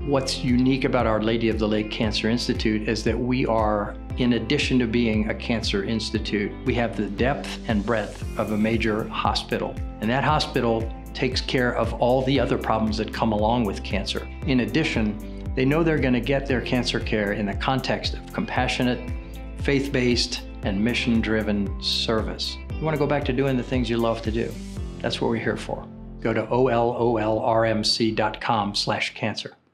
What's unique about Our Lady of the Lake Cancer Institute is that we are, in addition to being a cancer institute, we have the depth and breadth of a major hospital. And that hospital takes care of all the other problems that come along with cancer. In addition, they know they're going to get their cancer care in the context of compassionate, faith-based, and mission-driven service. You want to go back to doing the things you love to do. That's what we're here for. Go to ololrmc.com/cancer.